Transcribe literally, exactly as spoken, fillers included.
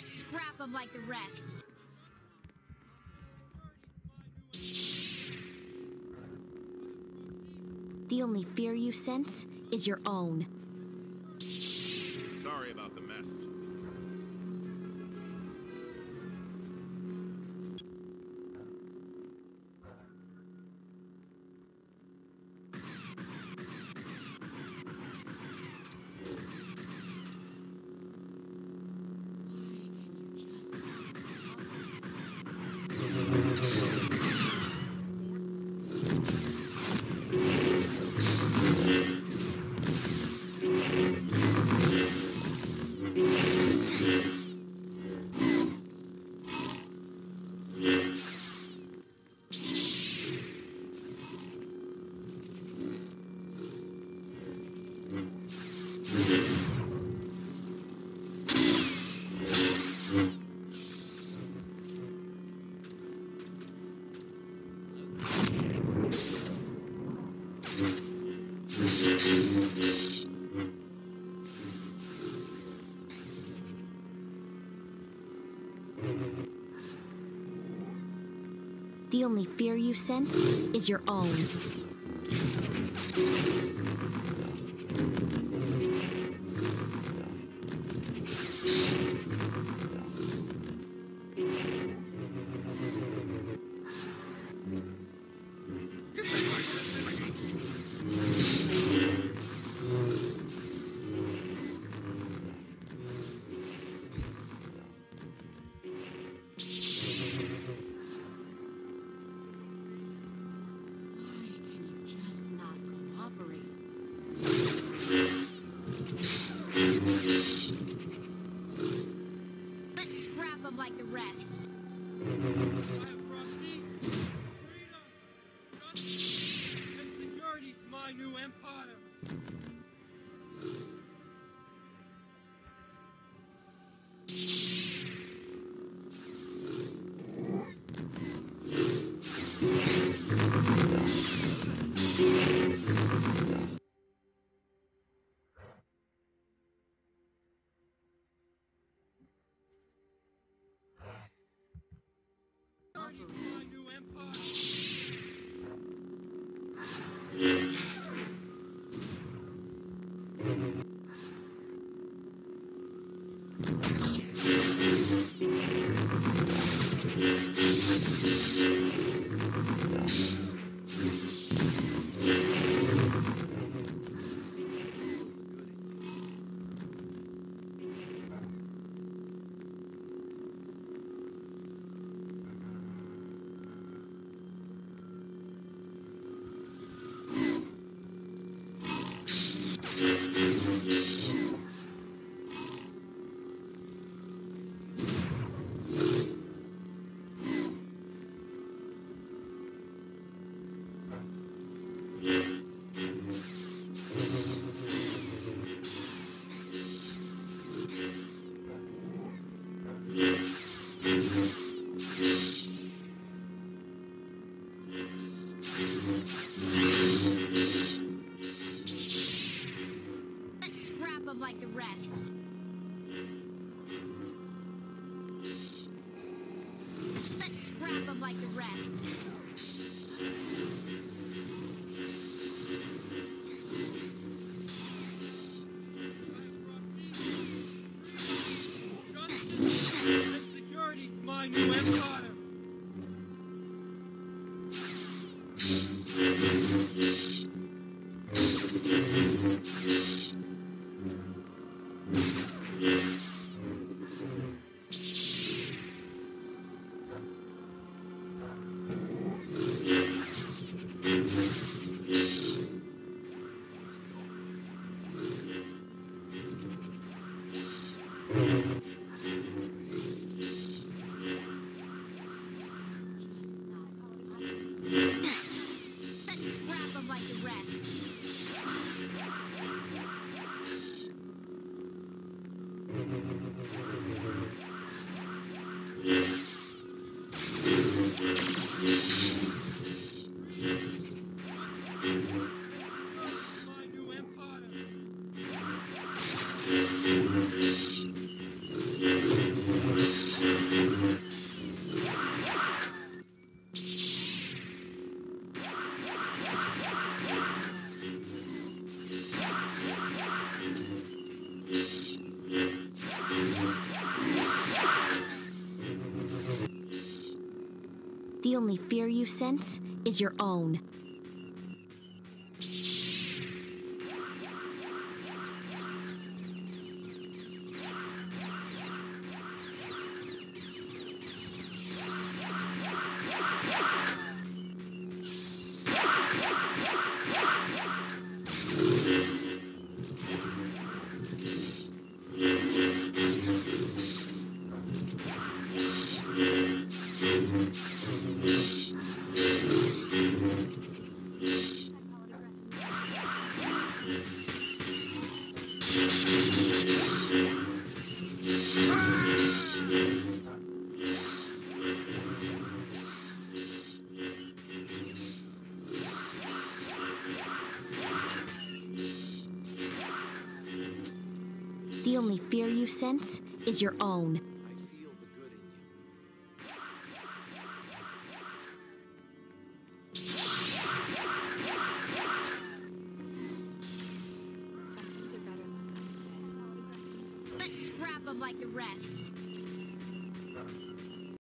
Let's scrap them like the rest. The only fear you sense is your own. Sorry about the mess. The only fear you sense is your own. Let's scrap them like the rest. I have brought peace, freedom, justice, and security to my new empire. To my new empire. Let's scrap them like the rest. Let's scrap them like the rest. Justice and security to my new empire. The only fear you sense is your own. The only fear you sense is your own. I feel the good in you. Some things are better left unsaid. Let's scrap them like the rest.